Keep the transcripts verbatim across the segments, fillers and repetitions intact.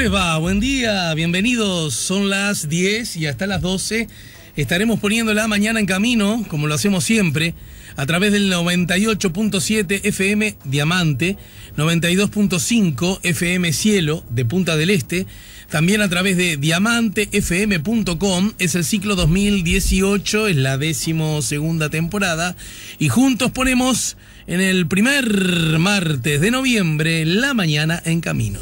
les va? Buen día, bienvenidos. Son las diez y hasta las doce estaremos poniendo la mañana en camino, como lo hacemos siempre, a través del noventa y ocho punto siete F M Diamante, noventa y dos punto cinco F M Cielo de Punta del Este, también a través de diamante f m punto com. Es el ciclo dos mil dieciocho, es la decimosegunda temporada, y juntos ponemos en el primer martes de noviembre la mañana en camino.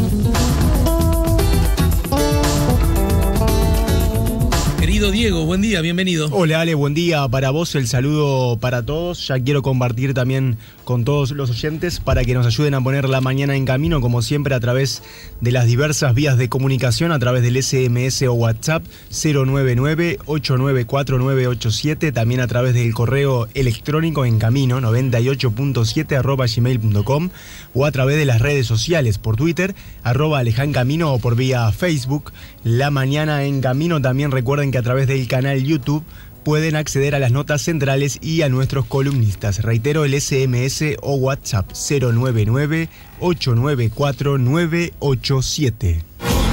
Querido Diego, buen día, bienvenido. Hola Ale, buen día para vos, el saludo para todos. Ya quiero compartir también con todos los oyentes para que nos ayuden a poner la mañana en camino, como siempre a través de las diversas vías de comunicación, a través del S M S o WhatsApp cero nueve nueve, ocho nueve cuatro nueve ocho siete, también a través del correo electrónico en camino noventa y ocho punto siete arroba gmail punto com, o a través de las redes sociales, por Twitter, arroba Aleján Camino, o por vía Facebook, La Mañana en Camino. También recuerden que a través del canal YouTube pueden acceder a las notas centrales y a nuestros columnistas. Reitero, el S M S o WhatsApp cero nueve nueve, ocho nueve cuatro nueve ocho siete.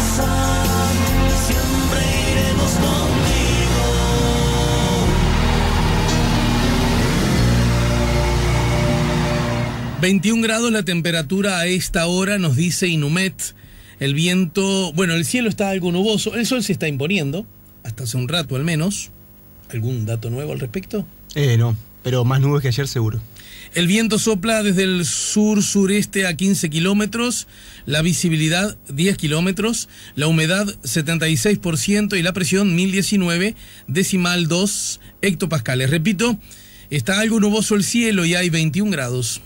veintiún grados la temperatura a esta hora, nos dice Inumet. El viento, bueno, el cielo está algo nuboso, el sol se está imponiendo, hasta hace un rato al menos. ¿Algún dato nuevo al respecto? Eh, no, pero más nubes que ayer seguro. El viento sopla desde el sur-sureste a quince kilómetros, la visibilidad diez kilómetros, la humedad setenta y seis por ciento y la presión mil diecinueve decimal dos hectopascales. Repito, está algo nuboso el cielo y hay veintiún grados.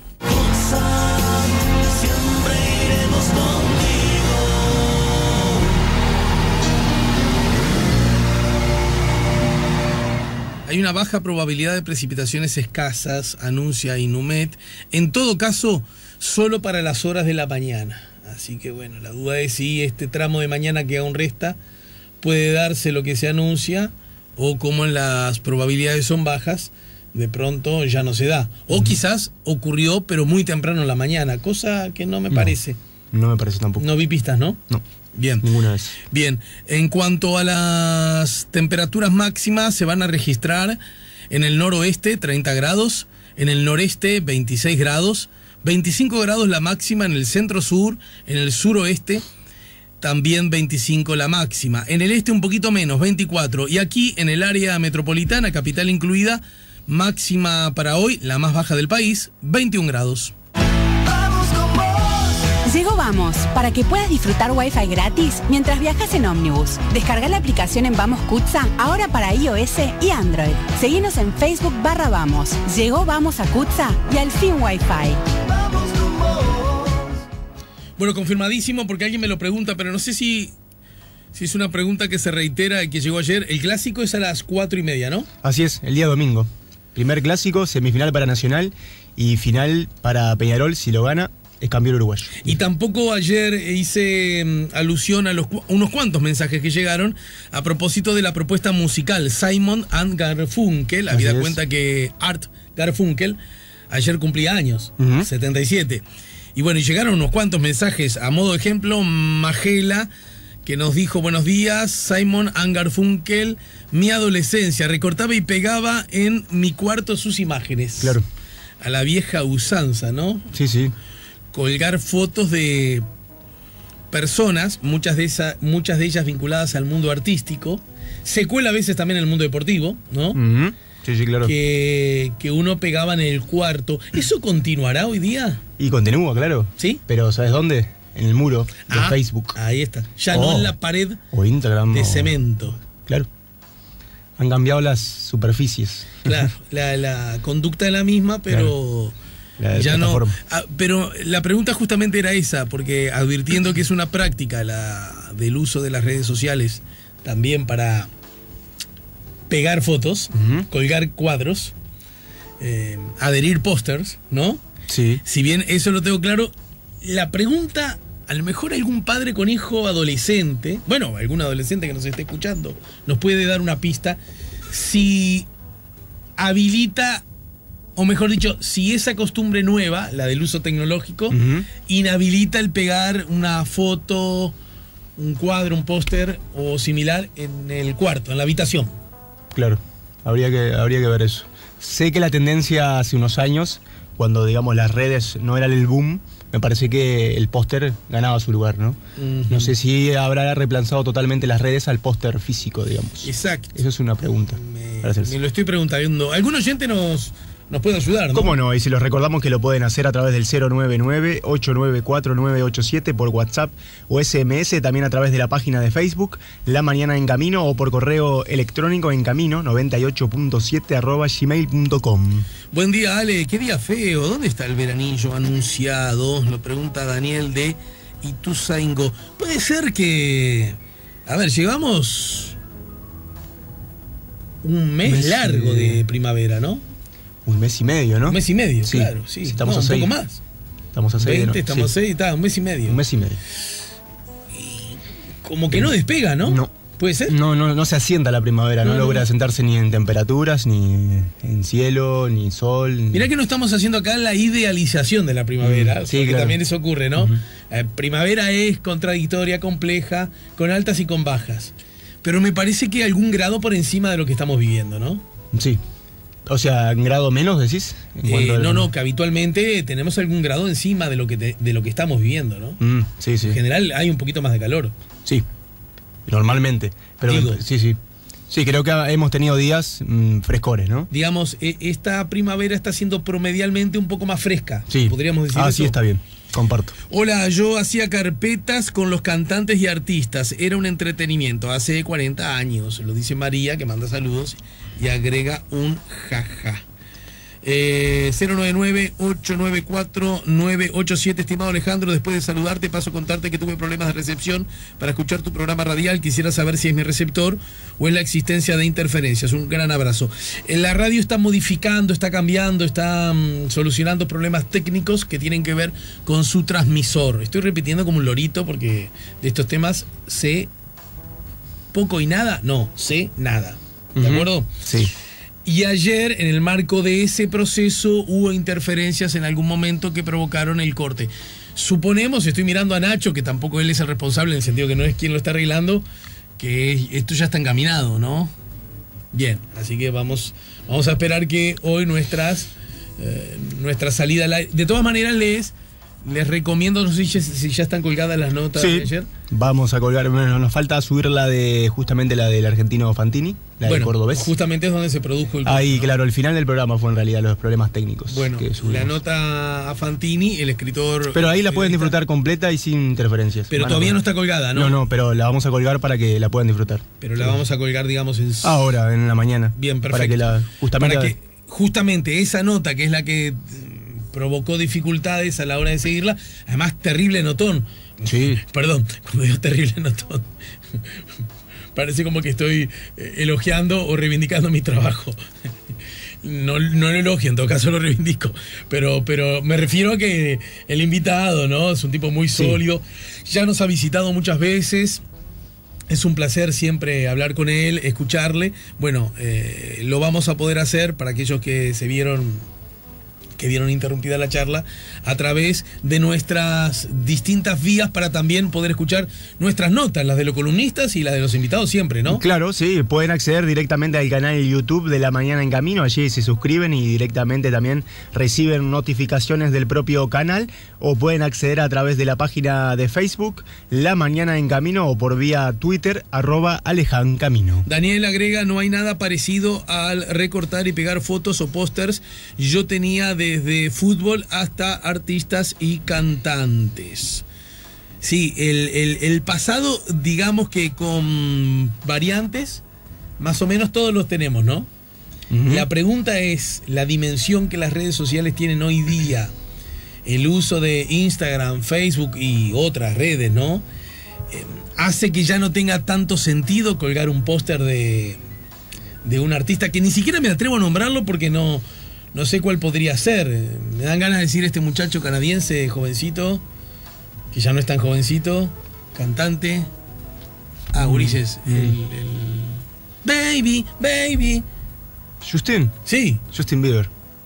Hay una baja probabilidad de precipitaciones escasas, anuncia Inumet. En todo caso, solo para las horas de la mañana. Así que bueno, la duda es si este tramo de mañana que aún resta puede darse lo que se anuncia, o como las probabilidades son bajas, de pronto ya no se da. O uh-huh. quizás ocurrió, pero muy temprano en la mañana, cosa que no me no, parece. No me parece tampoco. No vi pistas, ¿no? No. Bien. Ninguna vez. Bien. En cuanto a las temperaturas máximas, se van a registrar en el noroeste treinta grados, en el noreste veintiséis grados, veinticinco grados la máxima en el centro-sur, en el suroeste también veinticinco la máxima, en el este un poquito menos, veinticuatro, y aquí en el área metropolitana, capital incluida, máxima para hoy, la más baja del país, veintiún grados. Llegó Vamos, para que puedas disfrutar Wi-Fi gratis mientras viajas en ómnibus. Descarga la aplicación en Vamos Cutsa, ahora para iOS y Android. Seguinos en Facebook barra Vamos. Llegó Vamos a Cutsa y al fin Wi-Fi. Bueno, confirmadísimo, porque alguien me lo pregunta, pero no sé si, si es una pregunta que se reitera y que llegó ayer. El clásico es a las cuatro y media, ¿no? Así es, el día domingo. Primer clásico, semifinal para Nacional y final para Peñarol, si lo gana. Es campeón uruguayo. Y tampoco ayer hice um, alusión a los unos cuantos mensajes que llegaron a propósito de la propuesta musical Simon and Garfunkel. Habida Así cuenta es. que Art Garfunkel ayer cumplía años, uh-huh. setenta y siete. Y bueno, y llegaron unos cuantos mensajes. A modo de ejemplo, Magela, que nos dijo: buenos días, Simon and Garfunkel, mi adolescencia, recortaba y pegaba en mi cuarto sus imágenes. Claro. A la vieja usanza, ¿no? Sí, sí. Colgar fotos de personas, muchas de, esa, muchas de ellas vinculadas al mundo artístico, se cuela a veces también en el mundo deportivo, ¿no? Uh-huh. Sí, sí, claro. Que, que uno pegaba en el cuarto. ¿Eso continuará hoy día? Y continúa, claro. ¿Sí? Pero ¿sabes dónde? En el muro de ah, Facebook. Ahí está. Ya oh. no en la pared o Instagram, de o... cemento. Claro. Han cambiado las superficies. Claro, la, la conducta es la misma, pero... Claro. Ya no, ah, pero la pregunta justamente era esa, porque advirtiendo que es una práctica la del uso de las redes sociales también para pegar fotos, uh-huh. colgar cuadros, eh, adherir pósters, ¿no? Sí. Si bien eso lo tengo claro, la pregunta, a lo mejor algún padre con hijo adolescente, bueno, algún adolescente que nos esté escuchando, nos puede dar una pista, si habilita, o mejor dicho, si esa costumbre nueva, la del uso tecnológico, uh-huh. inhabilita el pegar una foto un cuadro, un póster o similar en el cuarto, en la habitación. Claro, habría que, habría que ver eso. Sé que la tendencia hace unos años, cuando digamos las redes no eran el boom, me parece que el póster ganaba su lugar, ¿no? Uh-huh. No sé si habrá reemplazado totalmente las redes al póster físico, digamos. Exacto. Eso es una pregunta. Me, me lo estoy preguntando. ¿Algún oyente nos, nos puede ayudar, no? ¿Cómo no? Y si los recordamos que lo pueden hacer a través del cero nueve nueve, ocho nueve cuatro, nueve ocho siete por WhatsApp o S M S, también a través de la página de Facebook, La Mañana en Camino, o por correo electrónico en camino noventa y ocho punto siete arroba gmail punto com. Buen día, Ale. Qué día feo. ¿Dónde está el veranillo anunciado? Lo pregunta Daniel de Ituzaingó. Puede ser que... A ver, llevamos un mes, mes largo de... de primavera, ¿no? Un mes y medio, ¿no? Un mes y medio, sí, claro, sí. Estamos no, a un seis. poco más. Estamos a seis. veinte, ¿no? estamos sí. a seis, está, un mes y medio. Un mes y medio. Y como que no despega, ¿no? No. ¿Puede ser? No, no, no se asienta la primavera, no, no logra no. asentarse ni en temperaturas, ni en cielo, ni sol. Ni... Mirá que no estamos haciendo acá la idealización de la primavera, mm, sí, porque claro. también eso ocurre, ¿no? Uh-huh. eh, primavera es contradictoria, compleja, con altas y con bajas. Pero me parece que algún grado por encima de lo que estamos viviendo, ¿no? Sí. O sea, ¿en grado menos, decís? En eh, no, al... no, que habitualmente tenemos algún grado encima de lo que, te, de lo que estamos viviendo, ¿no? Mm, sí, sí. En general hay un poquito más de calor. Sí. Normalmente, pero Digo, sí, sí. Sí, creo que hemos tenido días mmm, frescores, ¿no? Digamos, eh, esta primavera está siendo promedialmente un poco más fresca. Sí. Podríamos decir ah, eso. Sí, está bien. Comparto. Hola, yo hacía carpetas con los cantantes y artistas. Era un entretenimiento hace cuarenta años. Lo dice María, que manda saludos y agrega un jaja. Eh, cero nueve nueve, ocho nueve cuatro, nueve ocho siete. Estimado Alejandro, después de saludarte paso a contarte que tuve problemas de recepción para escuchar tu programa radial. Quisiera saber si es mi receptor o es la existencia de interferencias. Un gran abrazo. En la radio está modificando, está cambiando, está um, solucionando problemas técnicos que tienen que ver con su transmisor. Estoy repitiendo como un lorito porque de estos temas sé poco y nada. No, sé nada. ¿De uh-huh. acuerdo? Sí. Y ayer, en el marco de ese proceso, hubo interferencias en algún momento que provocaron el corte. Suponemos, estoy mirando a Nacho, que tampoco él es el responsable, en el sentido que no es quien lo está arreglando, que esto ya está encaminado, ¿no? Bien, así que vamos, vamos a esperar que hoy nuestras, eh, nuestra salida... De todas maneras, les, les recomiendo, no sé si, si ya están colgadas las notas sí, de ayer. Vamos a colgar, bueno, nos falta subir la de, justamente la del argentino Fantini, la bueno, del cordobés. Justamente es donde se produjo el... Ahí, ¿no? Claro, el final del programa fue en realidad los problemas técnicos. Bueno, que la nota a Fantini, el escritor... Pero ahí la pueden disfrutar completa y sin interferencias. Pero todavía no está colgada, ¿no? No, no, pero la vamos a colgar para que la puedan disfrutar. Pero la vamos a colgar, digamos, en... Ahora, en la mañana. Bien, perfecto. Para que la... Justamente, para que justamente esa nota, que es la que provocó dificultades a la hora de seguirla, además terrible notón. Sí. Perdón, cuando digo terrible notón, parece como que estoy elogiando o reivindicando mi trabajo. No, no lo elogio, en todo caso lo reivindico. Pero, pero me refiero a que el invitado, ¿no? Es un tipo muy sólido. Sí. Ya nos ha visitado muchas veces. Es un placer siempre hablar con él, escucharle. Bueno, eh, lo vamos a poder hacer para aquellos que se vieron... que vieron interrumpida la charla, a través de nuestras distintas vías para también poder escuchar nuestras notas, las de los columnistas y las de los invitados siempre, ¿no? Claro, sí, pueden acceder directamente al canal de YouTube de La Mañana en Camino, allí se suscriben y directamente también reciben notificaciones del propio canal, o pueden acceder a través de la página de Facebook, La Mañana en Camino, o por vía Twitter, arroba Alejan Camino. Daniel agrega, no hay nada parecido al recortar y pegar fotos o pósters. Yo tenía de desde fútbol hasta artistas y cantantes. Sí, el, el, el pasado, digamos que con variantes, más o menos todos los tenemos, ¿no? Uh-huh. La pregunta es, la dimensión que las redes sociales tienen hoy día, el uso de Instagram, Facebook y otras redes, ¿no? Eh, hace que ya no tenga tanto sentido colgar un póster de, de un artista que ni siquiera me atrevo a nombrarlo porque no... No sé cuál podría ser. Me dan ganas de decir este muchacho canadiense, jovencito, que ya no es tan jovencito, cantante. Ah, Ulises. Mm. El, el... Baby, baby. ¿Justin? Sí. Justin Bieber.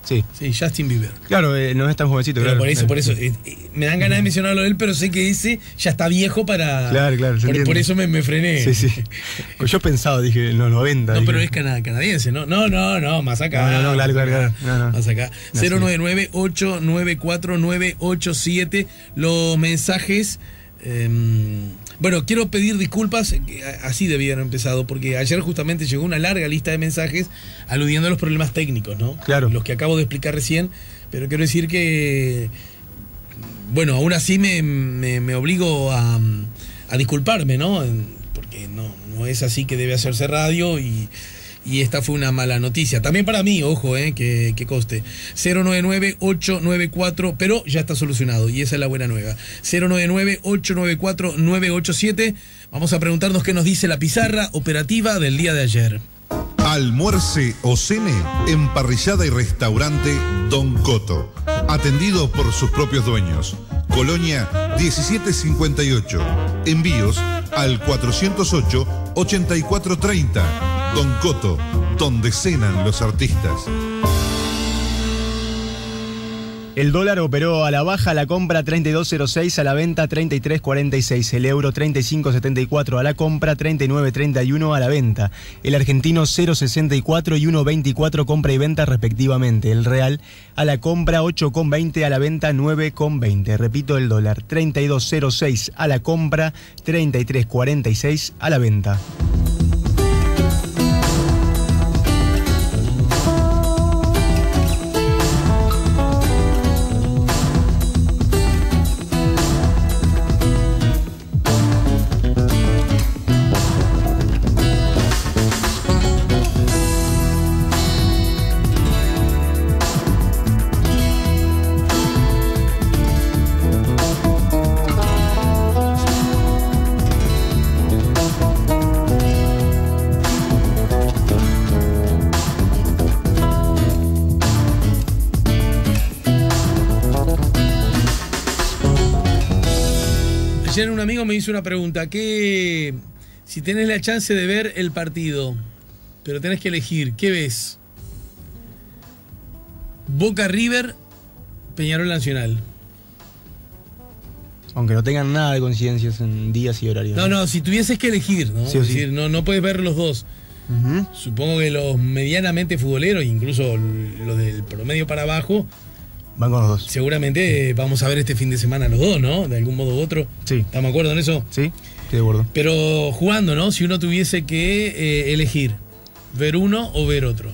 Sí. Sí, Justin Bieber. Claro, eh, no es tan jovencito. Pero claro. por eso, por eso, eh, eh, me dan ganas de mencionarlo a él, pero sé que ese ya está viejo para... Claro, claro. Por, por eso me, me frené. Sí, sí. Yo pensaba, dije, en los noventa. No, dije. pero es cana canadiense, ¿no? No, no, no, más acá. No, no, no, claro, claro, claro. No, no. Más acá. No, cero nueve nueve, ocho nueve cuatro, nueve ocho siete. Los mensajes... Eh, bueno, quiero pedir disculpas, así debían haber empezado, porque ayer justamente llegó una larga lista de mensajes aludiendo a los problemas técnicos, ¿no? Claro. Los que acabo de explicar recién, pero quiero decir que, bueno, aún así me, me, me obligo a, a disculparme, ¿no? Porque no, no es así que debe hacerse radio y... Y esta fue una mala noticia. También para mí, ojo, eh, que, que coste. cero nueve nueve, ocho nueve cuatro, pero ya está solucionado. Y esa es la buena nueva. cero nueve nueve, ocho nueve cuatro, nueve ocho siete. Vamos a preguntarnos qué nos dice la pizarra operativa del día de ayer. Almuerce o cene en parrillada y restaurante Don Coto. Atendido por sus propios dueños. Colonia diecisiete cincuenta y ocho. Envíos al cuatrocientos ocho, ochenta y cuatro treinta. Don Coto, donde cenan los artistas. El dólar operó a la baja, a la compra treinta y dos cero seis, a la venta treinta y tres cuarenta y seis. El euro treinta y cinco setenta y cuatro a la compra, treinta y nueve treinta y uno a la venta. El argentino cero sesenta y cuatro y uno veinticuatro compra y venta respectivamente. El real a la compra ocho veinte, a la venta nueve veinte. Repito, el dólar treinta y dos cero seis a la compra, treinta y tres cuarenta y seis a la venta. Ayer un amigo me hizo una pregunta, que si tenés la chance de ver el partido, pero tenés que elegir, ¿qué ves? Boca River, Peñarol Nacional. Aunque no tengan nada de coincidencias en días y horarios. No, no, si tuvieses que elegir, ¿no? Sí o es sí. decir, no, no puedes ver los dos. Uh-huh. Supongo que los medianamente futboleros, incluso los del promedio para abajo, van con los dos. Seguramente vamos a ver este fin de semana los dos, ¿no? De algún modo u otro. Sí. ¿Estamos de acuerdo en eso? Sí, estoy de acuerdo. Pero jugando, ¿no? Si uno tuviese que eh, elegir, ver uno o ver otro.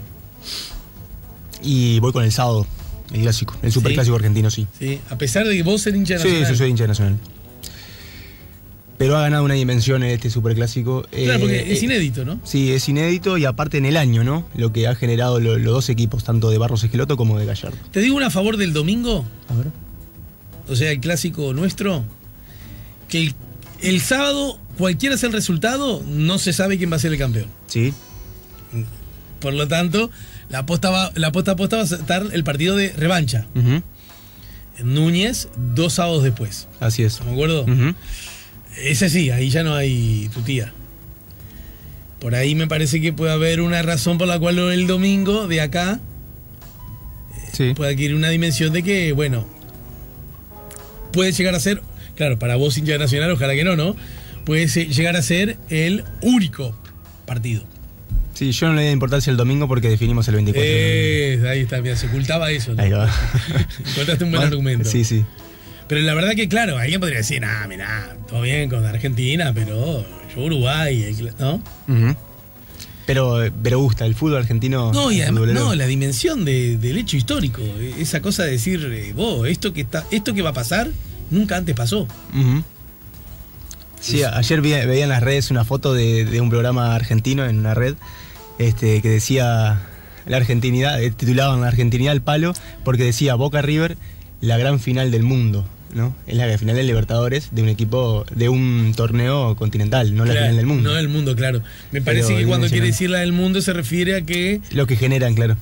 Y voy con el sábado, el clásico, el superclásico ¿Sí? argentino, sí. Sí, a pesar de que vos eres hincha de Nacional. Sí, yo soy hincha de Nacional. Pero ha ganado una dimensión en este superclásico. Claro, porque eh, es inédito, ¿no? Sí, es inédito y aparte en el año, ¿no? Lo que ha generado lo, los dos equipos, tanto de Barros Esqueloto como de Gallardo. Te digo una a favor del domingo, A ver. o sea, el clásico nuestro, que el, el sábado, cualquiera sea el resultado, no se sabe quién va a ser el campeón. Sí. Por lo tanto, la aposta va, la aposta aposta va a estar el partido de revancha. Uh-huh. En Núñez, dos sábados después. Así es. ¿Estamos de acuerdo? Uh-huh. Ese sí, ahí ya no hay tu tía. Por ahí me parece que puede haber una razón por la cual el domingo de acá Sí. puede adquirir una dimensión de que, bueno, puede llegar a ser, claro, para vos hincha nacional, ojalá que no, ¿no? Puede ser, llegar a ser el único partido. Sí, yo no le doy importancia el domingo porque definimos el veinticuatro. Eh, ahí está, mira, se ocultaba eso, ¿no? Ahí va. Encontraste un buen Bueno, argumento. Sí, sí. Pero la verdad que, claro, alguien podría decir, nah, mirá, todo bien con Argentina, pero yo Uruguay, ¿no? Uh-huh. Pero, pero gusta, el fútbol argentino. No, y el además, futbolero. no, la dimensión de, del hecho histórico, esa cosa de decir, eh, vos, esto que está, esto que va a pasar, nunca antes pasó. Uh-huh. Sí, ayer vi, veía en las redes una foto de, de un programa argentino en una red este, que decía la argentinidad, eh, titulaban la argentinidad al palo, porque decía Boca River, la gran final del mundo, ¿no? Es la final del Libertadores de un equipo, de un torneo continental, no la Claro, final del mundo. No del mundo, claro. Me parece Pero que cuando quiere dimensional. decir la del mundo se refiere a que, Lo que generan, claro.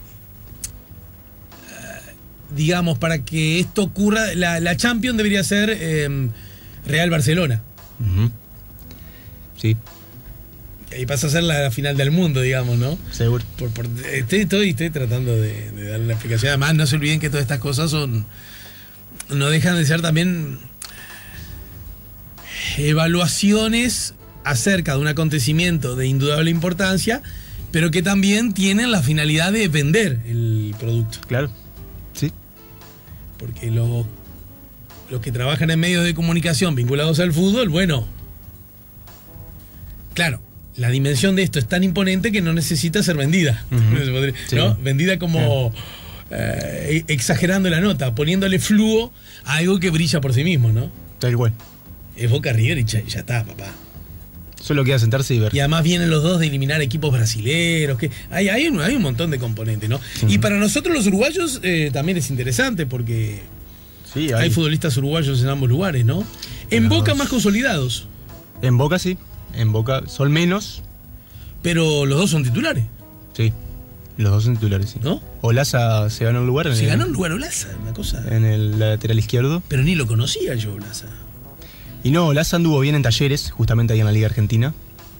digamos, para que esto ocurra, la, la Champions debería ser eh, Real Barcelona. Uh-huh. Sí. y pasa a ser la final del mundo, digamos, ¿no? Seguro. Por, por, estoy, estoy, estoy tratando de, de darle una explicación. Además, no se olviden que todas estas cosas son no dejan de ser también evaluaciones acerca de un acontecimiento de indudable importancia, pero que también tienen la finalidad de vender el producto. Claro, sí. Porque los, los que trabajan en medios de comunicación vinculados al fútbol, bueno, claro, la dimensión de esto es tan imponente que no necesita ser vendida, uh-huh. ¿no? Sí. Vendida como eh, exagerando la nota, poniéndole fluo a algo que brilla por sí mismo, ¿no? Tal cual. Es Boca River y ya, ya está, papá. Solo queda sentarse y ver. Y además vienen los dos de eliminar equipos brasileros, que hay, hay, un, hay un montón de componentes, ¿no? Uh-huh. Y para nosotros los uruguayos eh, también es interesante porque sí, hay. hay futbolistas uruguayos en ambos lugares, ¿no? En los... Boca más consolidados. En Boca sí. En Boca son menos. Pero los dos son titulares. Sí, los dos son titulares, sí. ¿No? Olaza se ganó un lugar. En se el, ganó un lugar Olaza, una cosa. En el lateral izquierdo. Pero ni lo conocía yo, Olaza. Y no, Olaza anduvo bien en Talleres, justamente ahí en la Liga Argentina.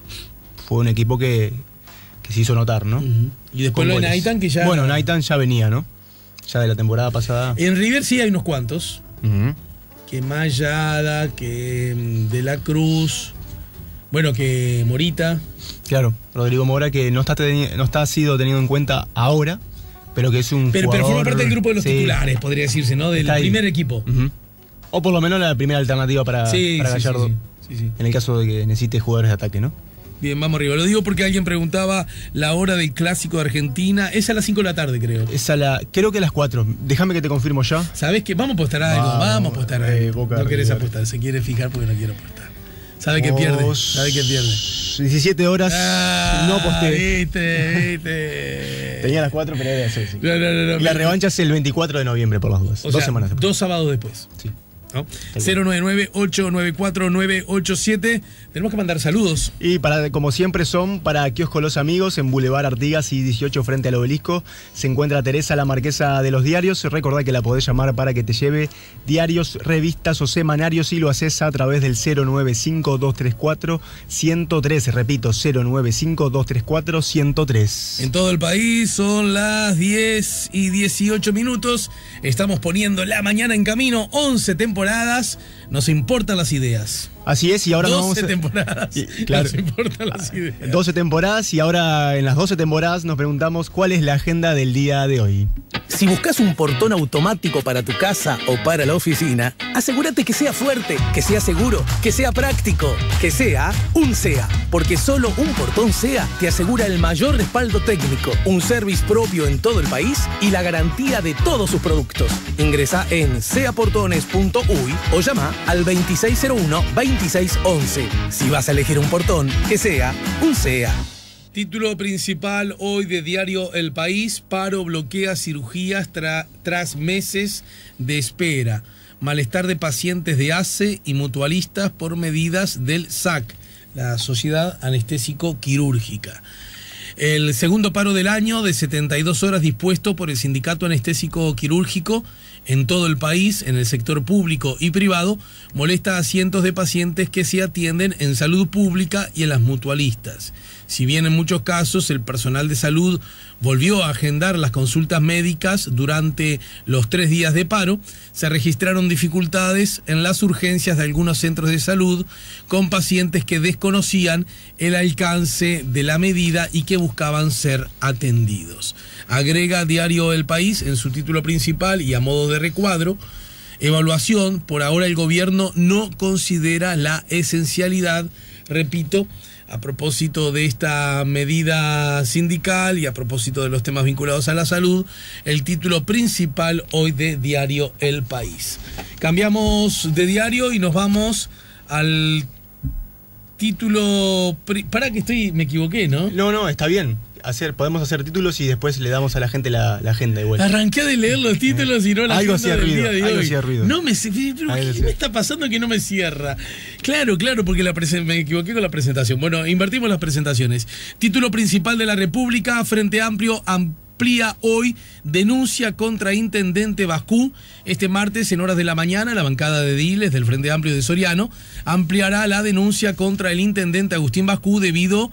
Fue un equipo que, que se hizo notar, ¿no? Uh-huh. Y después lo de Naitan, que ya... Bueno, Naitan ya venía, ¿no? Ya de la temporada pasada. En River sí hay unos cuantos. Uh-huh. Que Mayada, que De la Cruz... Bueno, que Morita. Claro, Rodrigo Mora, que no está, teni- no está sido tenido en cuenta ahora, pero que es un pero, jugador... Pero forma parte del grupo de los sí. titulares, podría decirse, ¿no? Del primer equipo. Uh-huh. O por lo menos la primera alternativa para, sí, para sí, Gallardo. Sí, sí, sí, sí. En el caso de que necesite jugadores de ataque, ¿no? Bien, vamos arriba. Lo digo porque alguien preguntaba la hora del clásico de Argentina. Es a las cinco de la tarde, creo. Es a la, creo que a las cuatro. Déjame que te confirmo ya. ¿Sabés qué? Vamos a apostar algo. Vamos, vamos a apostar algo. Eh, Boca, no querés River. apostar. Se quiere fijar porque no quiero apostar. Sabe que pierde. Sabe que pierde. diecisiete horas. Ah, no aposté. Viste, viste. Tenía las cuatro, pero era eso, sí. No, no, no, no, y la revancha es el veinticuatro de noviembre, por las dudas. O dos sea, semanas después. Dos sábados después. Sí. ¿No? cero nueve nueve, ocho nueve cuatro, nueve ocho siete. Tenemos que mandar saludos. Y para, como siempre son para Kiosco Los Amigos en Boulevard Artigas y dieciocho frente al Obelisco. Se encuentra Teresa, la marquesa de los diarios. Recordá que la podés llamar para que te lleve diarios, revistas o semanarios y lo haces a través del cero nueve cinco, dos tres cuatro, uno cero tres. Repito, cero nueve cinco, dos tres cuatro, uno cero tres. En todo el país son las diez y dieciocho minutos. Estamos poniendo la mañana en camino. once temporadas. Nos importan las ideas. Así es, y ahora doce vamos a... temporadas. Y, claro. Nos importan las ideas. doce temporadas y ahora en las doce temporadas nos preguntamos cuál es la agenda del día de hoy. Si buscas un portón automático para tu casa o para la oficina, asegúrate que sea fuerte, que sea seguro, que sea práctico, que sea un SEA. Porque solo un portón SEA te asegura el mayor respaldo técnico, un service propio en todo el país y la garantía de todos sus productos. Ingresa en seaportones punto uy o llama al veintiséis cero uno, veintiséis once. Si vas a elegir un portón, que sea un SEA. Título principal hoy de diario El País: paro bloquea cirugías tra- tras meses de espera. Malestar de pacientes de A C E y mutualistas por medidas del S A C, la Sociedad Anestésico Quirúrgica. El segundo paro del año de setenta y dos horas dispuesto por el Sindicato Anestésico Quirúrgico en todo el país, en el sector público y privado, molesta a cientos de pacientes que se atienden en salud pública y en las mutualistas. Si bien en muchos casos el personal de salud volvió a agendar las consultas médicas durante los tres días de paro, se registraron dificultades en las urgencias de algunos centros de salud con pacientes que desconocían el alcance de la medida y que buscaban ser atendidos. Agrega Diario El País en su título principal y a modo de recuadro: evaluación, por ahora el gobierno no considera la esencialidad. Repito, a propósito de esta medida sindical y a propósito de los temas vinculados a la salud, el título principal hoy de Diario El País. Cambiamos de diario y nos vamos al título... Pri- para que estoy, me equivoqué, ¿no? No, no, está bien. Hacer, podemos hacer títulos y después le damos a la gente la, la agenda igual. Arranqué de leer los títulos y no la Algo agenda hacía del ruido, día de algo hoy. hacía ruido. No me pero Algo ¿qué hacía. me está pasando que no me cierra? Claro, claro, porque la presen- me equivoqué con la presentación. Bueno, invertimos las presentaciones. Título principal de la República: Frente Amplio amplía hoy denuncia contra intendente Bascú. Este martes, en horas de la mañana, la bancada de ediles del Frente Amplio de Soriano ampliará la denuncia contra el intendente Agustín Bascú debido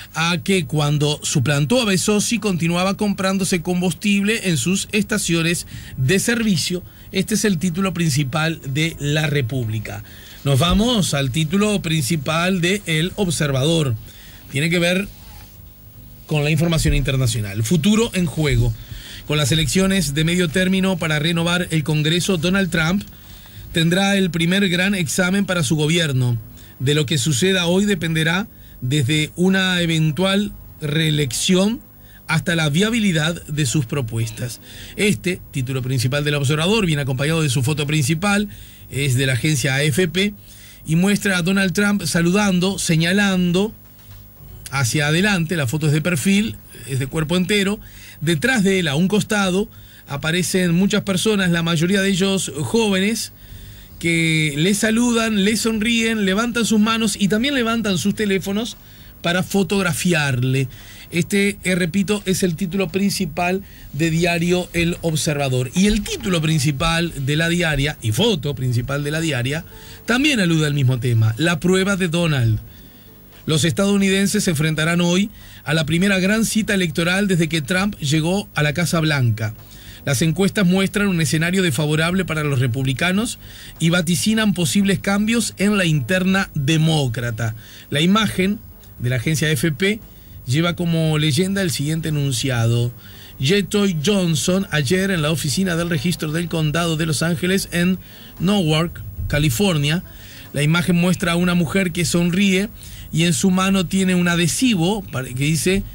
a que cuando suplantó a Besossi continuaba comprándose combustible en sus estaciones de servicio. Este es el título principal de La República. Nos vamos al título principal de El Observador. Tiene que ver con la información internacional. Futuro en juego. Con las elecciones de medio término para renovar el Congreso, Donald Trump tendrá el primer gran examen para su gobierno. De lo que suceda hoy dependerá desde una eventual reelección hasta la viabilidad de sus propuestas. Este, título principal del Observador, viene acompañado de su foto principal, es de la agencia A F P, y muestra a Donald Trump saludando, señalando hacia adelante. La foto es de perfil, es de cuerpo entero. Detrás de él, a un costado, aparecen muchas personas, la mayoría de ellos jóvenes, que le saludan, le sonríen, levantan sus manos y también levantan sus teléfonos para fotografiarle. Este, eh, repito, es el título principal de diario El Observador. Y el título principal de la diaria, y foto principal de la diaria, también alude al mismo tema: la prueba de Donald. Los estadounidenses se enfrentarán hoy a la primera gran cita electoral desde que Trump llegó a la Casa Blanca. Las encuestas muestran un escenario desfavorable para los republicanos y vaticinan posibles cambios en la interna demócrata. La imagen de la agencia A F P lleva como leyenda el siguiente enunciado: Jetoy Johnson, ayer en la oficina del registro del condado de Los Ángeles en Newark, California. La imagen muestra a una mujer que sonríe y en su mano tiene un adhesivo que dice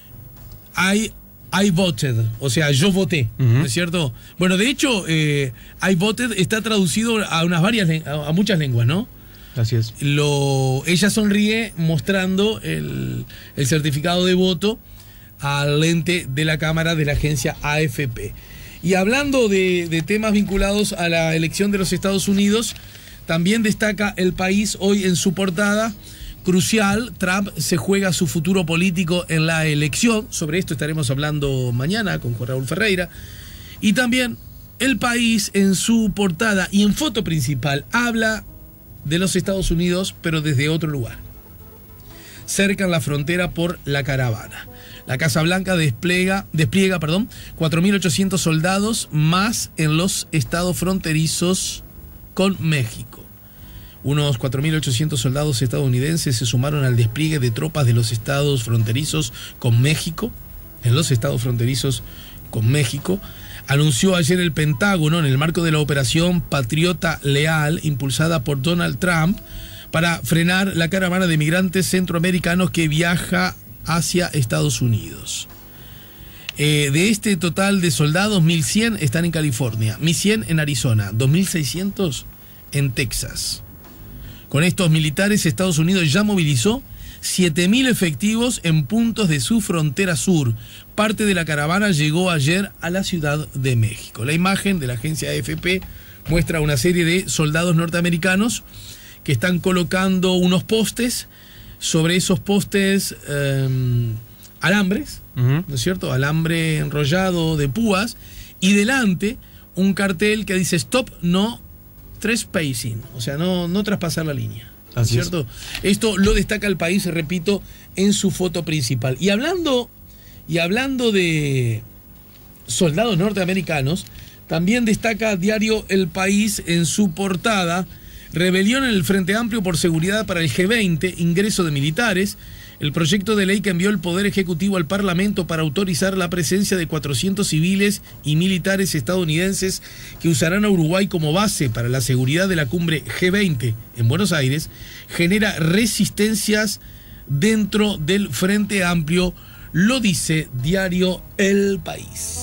I, I voted, o sea, yo voté, uh-huh. ¿No es cierto? Bueno, de hecho, eh, I voted está traducido a unas varias, a muchas lenguas, ¿no? Así es. Lo, ella sonríe mostrando el, el certificado de voto al lente de la cámara de la agencia A F P. Y hablando de, de temas vinculados a la elección de los Estados Unidos, también destaca El País hoy en su portada: crucial, Trump se juega su futuro político en la elección. Sobre esto estaremos hablando mañana con Juan Raúl Ferreira. Y también El País en su portada y en foto principal habla de los Estados Unidos, pero desde otro lugar. Cercan la frontera por la caravana. La Casa Blanca despliega, despliega perdón, cuatro mil ochocientos soldados más en los estados fronterizos con México. Unos cuatro mil ochocientos soldados estadounidenses se sumaron al despliegue de tropas de los estados fronterizos con México, en los estados fronterizos con México, anunció ayer el Pentágono en el marco de la operación Patriota Leal, impulsada por Donald Trump, para frenar la caravana de migrantes centroamericanos que viaja hacia Estados Unidos. Eh, de este total de soldados, mil cien están en California, mil cien en Arizona, dos mil seiscientos en Texas. Con estos militares, Estados Unidos ya movilizó siete mil efectivos en puntos de su frontera sur. Parte de la caravana llegó ayer a la Ciudad de México. La imagen de la agencia A F P muestra una serie de soldados norteamericanos que están colocando unos postes. Sobre esos postes, eh, alambres, uh-huh. ¿No es cierto? Alambre enrollado de púas. Y delante, un cartel que dice Stop, no trespassing, o sea, no, no traspasar la línea, ¿no es cierto? Es. Esto lo destaca El País, repito, en su foto principal. Y hablando, y hablando de soldados norteamericanos, también destaca diario El País en su portada: rebelión en el Frente Amplio por seguridad para el G veinte, ingreso de militares. El proyecto de ley que envió el Poder Ejecutivo al Parlamento para autorizar la presencia de cuatrocientos civiles y militares estadounidenses que usarán a Uruguay como base para la seguridad de la cumbre G veinte en Buenos Aires genera resistencias dentro del Frente Amplio, lo dice diario El País.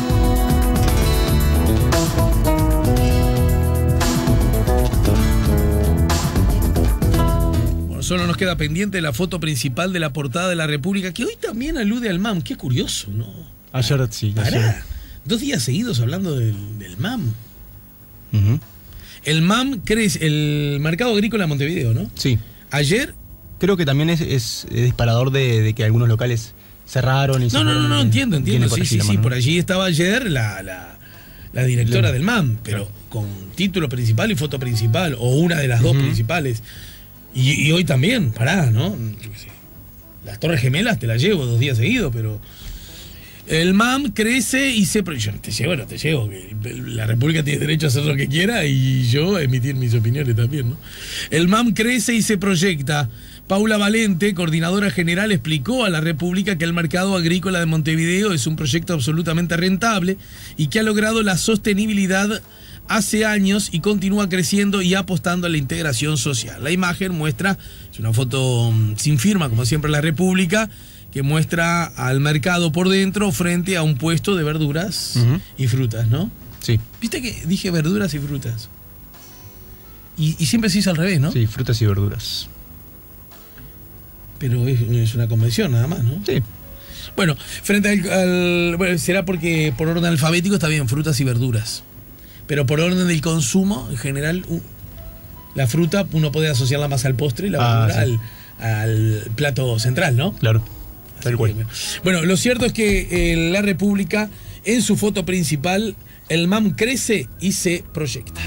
Solo nos queda pendiente la foto principal de la portada de La República, que hoy también alude al M A M. Qué curioso, ¿no? Ayer sí. Pará. Ayer. Dos días seguidos hablando del, del M A M. Uh-huh. El M A M crece, el Mercado Agrícola de Montevideo, ¿no? Sí. Ayer... Creo que también es, es, es disparador de, de que algunos locales cerraron y... No, se no, no, no, entiendo, entiendo. Sí, sí, sí. Por allí estaba ayer la, la, la directora del M A M, pero con título principal y foto principal, o una de las uh-huh. dos principales. Y, y hoy también, pará, ¿no? Las Torres Gemelas te las llevo dos días seguidos, pero... El M A M crece y se... Yo no te llevo, no te llevo. La República tiene derecho a hacer lo que quiera y yo emitir mis opiniones también, ¿no? El M A M crece y se proyecta. Paula Valente, coordinadora general, explicó a la República que el mercado agrícola de Montevideo es un proyecto absolutamente rentable y que ha logrado la sostenibilidad hace años y continúa creciendo y apostando a la integración social. La imagen muestra, es una foto sin firma, como siempre en la República, que muestra al mercado por dentro frente a un puesto de verduras uh-huh. y frutas, ¿no? Sí. ¿Viste que dije verduras y frutas? Y, y siempre se hizo al revés, ¿no? Sí, frutas y verduras. Pero es, es una convención nada más, ¿no? Sí. Bueno, frente al, al... Bueno, será porque por orden alfabético está bien, frutas y verduras. Pero por orden del consumo, en general, uh, la fruta uno puede asociarla más al postre y la ah, verdura sí. al, al plato central, ¿no? Claro. Tal cual. Bueno, lo cierto es que en la República, en su foto principal, el M A M crece y se proyecta.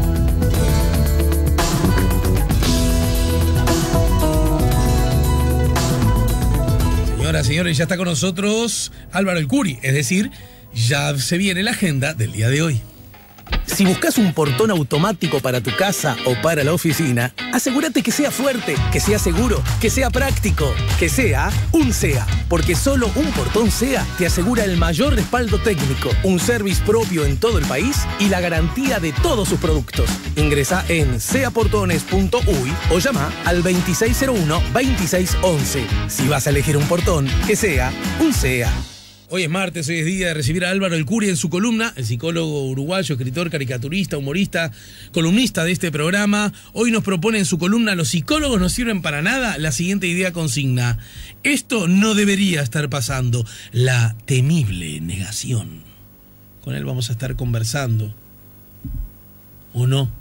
Señoras, señores, ya está con nosotros Álvaro El Curi, es decir, ya se viene la agenda del día de hoy. Si buscas un portón automático para tu casa o para la oficina, asegúrate que sea fuerte, que sea seguro, que sea práctico, que sea un SEA, porque solo un portón SEA te asegura el mayor respaldo técnico, un service propio en todo el país y la garantía de todos sus productos. Ingresa en seaportones punto uy o llama al veintiséis cero uno, veintiséis once. Si vas a elegir un portón, que sea un SEA. Hoy es martes, hoy es día de recibir a Álvaro El Curi en su columna, el psicólogo uruguayo, escritor, caricaturista, humorista, columnista de este programa. Hoy nos propone en su columna "Los psicólogos no sirven para nada", la siguiente idea consigna: esto no debería estar pasando, la temible negación. Con él vamos a estar conversando. ¿O no?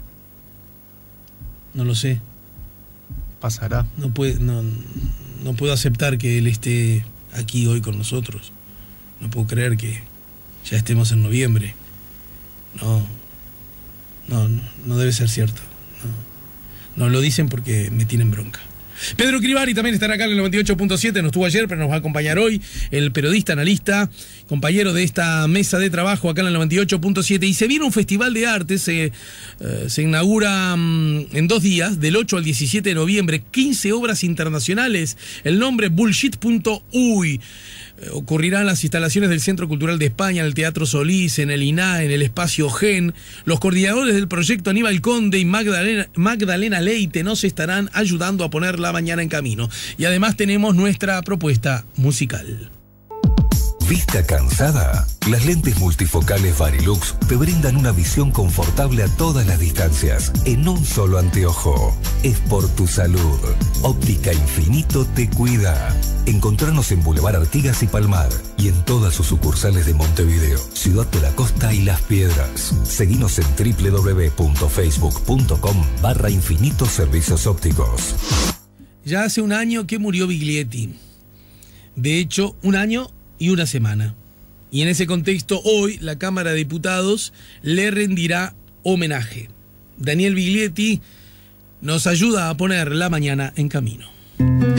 No lo sé. Pasará. No, puede, no, no puedo aceptar que él esté aquí hoy con nosotros. No puedo creer que ya estemos en noviembre. No, no, no, no debe ser cierto. No, no lo dicen porque me tienen bronca. Pedro Crivari también estará acá en el noventa y ocho punto siete, no estuvo ayer, pero nos va a acompañar hoy, el periodista, analista, compañero de esta mesa de trabajo acá en el noventa y ocho punto siete. Y se viene un festival de arte, se, eh, se inaugura um, en dos días, del ocho al diecisiete de noviembre, quince obras internacionales. El nombre bullshit punto uy. Ocurrirá en las instalaciones del Centro Cultural de España, en el Teatro Solís, en el I N A, en el Espacio Gen. Los coordinadores del proyecto, Aníbal Conde y Magdalena, Magdalena Leite, nos estarán ayudando a poner la mañana en camino. Y además tenemos nuestra propuesta musical. ¿Vista cansada? Las lentes multifocales Varilux te brindan una visión confortable a todas las distancias, en un solo anteojo. Es por tu salud. Óptica Infinito te cuida. Encontrarnos en Boulevard Artigas y Palmar y en todas sus sucursales de Montevideo, Ciudad de la Costa y Las Piedras. Seguinos en doble u doble u doble u punto facebook punto com barra Infinito Servicios Ópticos. Ya hace un año que murió Biglietti. De hecho, un año y una semana. Y en ese contexto, hoy la Cámara de Diputados le rendirá homenaje. Daniel Biglietti nos ayuda a poner la mañana en camino.